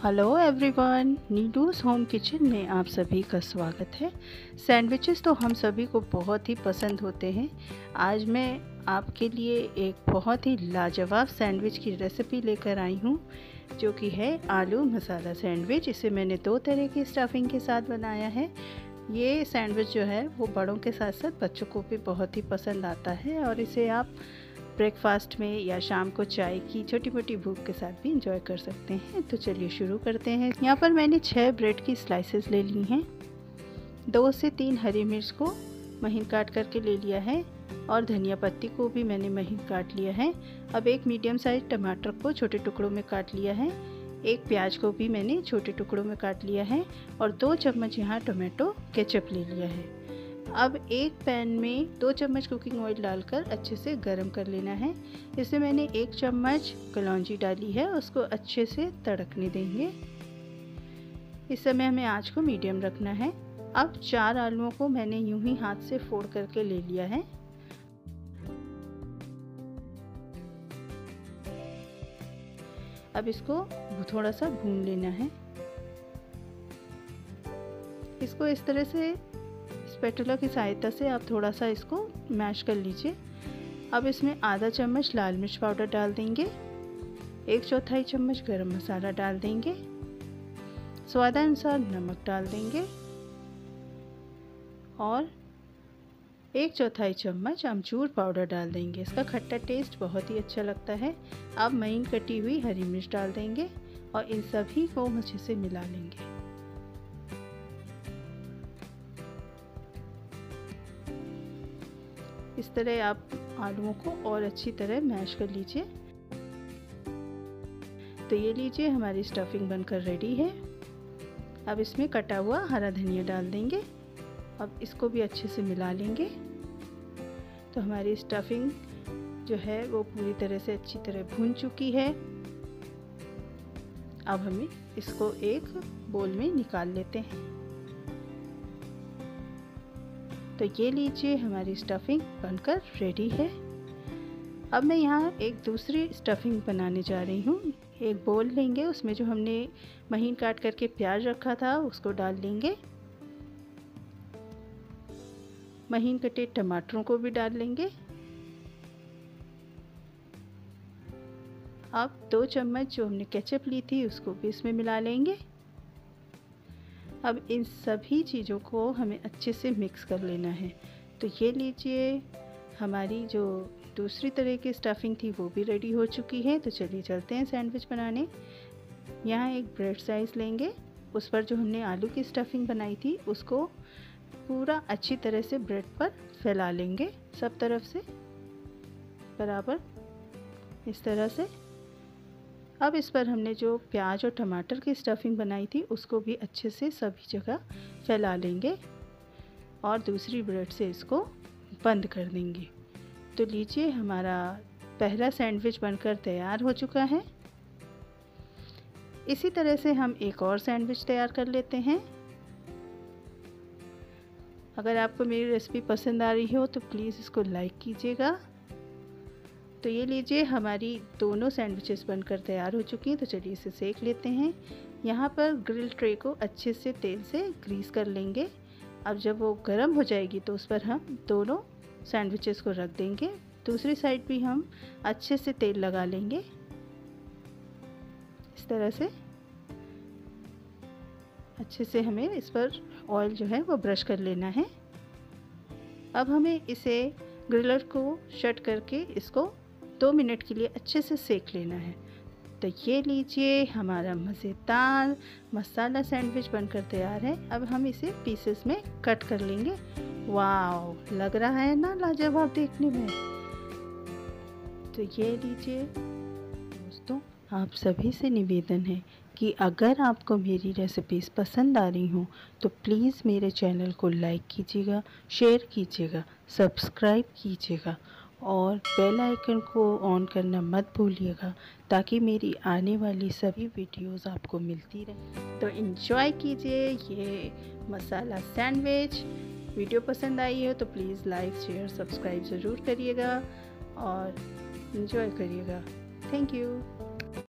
Hello everyone, Needu's home kitchen में आप सभी का स्वागत है। सैंडविचेस तो हम सभी को बहुत ही पसंद होते हैं। आज मैं आपके लिए एक बहुत ही लाजवाब सैंडविच की रेसिपी लेकर आई हूँ, जो कि है आलू मसाला सैंडविच। इसे मैंने 2 तरह की स्टफिंग के साथ बनाया है। ये सैंडविच जो है वो बड़ों के साथ साथ बच्चों को भी बहुत ही पसंद आता है और इसे आप ब्रेकफास्ट में या शाम को चाय की छोटी मोटी भूख के साथ भी इंजॉय कर सकते हैं। तो चलिए शुरू करते हैं। यहाँ पर मैंने 6 ब्रेड की स्लाइसेस ले ली हैं। 2 से 3 हरी मिर्च को महीन काट करके ले लिया है और धनिया पत्ती को भी मैंने महीन काट लिया है। अब एक मीडियम साइज टमाटर को छोटे टुकड़ों में काट लिया है। एक प्याज को भी मैंने छोटे टुकड़ों में काट लिया है और 2 चम्मच यहाँ टोमेटो केचप ले लिया है। अब एक पैन में 2 चम्मच कुकिंग ऑयल डालकर अच्छे से गरम कर लेना है। इसमें मैंने 1 चम्मच कलौंजी डाली है, उसको अच्छे से तड़कने देंगे। इस समय हमें आंच को मीडियम रखना है। अब 4 आलूओं को मैंने यूं ही हाथ से फोड़ करके ले लिया है। अब इसको थोड़ा सा भून लेना है। इसको इस तरह से स्पैटुला की सहायता से आप थोड़ा सा इसको मैश कर लीजिए। अब इसमें आधा चम्मच लाल मिर्च पाउडर डाल देंगे, 1/4 चम्मच गरम मसाला डाल देंगे, स्वादानुसार नमक डाल देंगे और 1/4 चम्मच अमचूर पाउडर डाल देंगे। इसका खट्टा टेस्ट बहुत ही अच्छा लगता है। अब महीन कटी हुई हरी मिर्च डाल देंगे और इन सभी को अच्छे से मिला लेंगे। इस तरह आप आलूओं को और अच्छी तरह मैश कर लीजिए। तो ये लीजिए, हमारी स्टफिंग बनकर रेडी है। अब इसमें कटा हुआ हरा धनिया डाल देंगे। अब इसको भी अच्छे से मिला लेंगे। तो हमारी स्टफिंग जो है वो पूरी तरह से अच्छी तरह भून चुकी है। अब हमें इसको एक बोल में निकाल लेते हैं। तो ये लीजिए, हमारी स्टफिंग बनकर रेडी है। अब मैं यहाँ एक दूसरी स्टफिंग बनाने जा रही हूँ। एक बोल लेंगे, उसमें जो हमने महीन काट करके प्याज रखा था उसको डाल लेंगे। महीन कटे टमाटरों को भी डाल लेंगे। अब 2 चम्मच जो हमने केचप ली थी उसको भी इसमें मिला लेंगे। अब इन सभी चीज़ों को हमें अच्छे से मिक्स कर लेना है। तो ये लीजिए, हमारी जो दूसरी तरह की स्टफिंग थी वो भी रेडी हो चुकी है। तो चलिए चलते हैं सैंडविच बनाने। यहाँ एक ब्रेड साइज़ लेंगे, उस पर जो हमने आलू की स्टफिंग बनाई थी उसको पूरा अच्छी तरह से ब्रेड पर फैला लेंगे, सब तरफ से बराबर इस तरह से। अब इस पर हमने जो प्याज और टमाटर की स्टफिंग बनाई थी उसको भी अच्छे से सभी जगह फैला लेंगे और दूसरी ब्रेड से इसको बंद कर देंगे। तो लीजिए, हमारा पहला सैंडविच बनकर तैयार हो चुका है। इसी तरह से हम एक और सैंडविच तैयार कर लेते हैं। अगर आपको मेरी रेसिपी पसंद आ रही हो तो प्लीज़ इसको लाइक कीजिएगा। तो ये लीजिए, हमारी दोनों सैंडविचेस बनकर तैयार हो चुकी हैं। तो चलिए इसे सेक लेते हैं। यहाँ पर ग्रिल ट्रे को अच्छे से तेल से ग्रीस कर लेंगे। अब जब वो गर्म हो जाएगी तो उस पर हम दोनों सैंडविचेस को रख देंगे। दूसरी साइड भी हम अच्छे से तेल लगा लेंगे। इस तरह से अच्छे से हमें इस पर ऑयल जो है वो ब्रश कर लेना है। अब हमें इसे ग्रिलर को शट करके इसको 2 मिनट के लिए अच्छे से सेक लेना है। तो ये लीजिए, हमारा मज़ेदार मसाला सैंडविच बनकर तैयार है। अब हम इसे पीसेस में कट कर लेंगे। वाओ, लग रहा है ना लाजवाब देखने में। तो ये लीजिए दोस्तों, आप सभी से निवेदन है कि अगर आपको मेरी रेसिपीज़ पसंद आ रही हों तो प्लीज़ मेरे चैनल को लाइक कीजिएगा, शेयर कीजिएगा, सब्सक्राइब कीजिएगा और बेल आइकन को ऑन करना मत भूलिएगा, ताकि मेरी आने वाली सभी वीडियोस आपको मिलती रहे। तो एंजॉय कीजिए ये मसाला सैंडविच। वीडियो पसंद आई हो तो प्लीज़ लाइक, शेयर, सब्सक्राइब ज़रूर करिएगा और एंजॉय करिएगा। Thank you.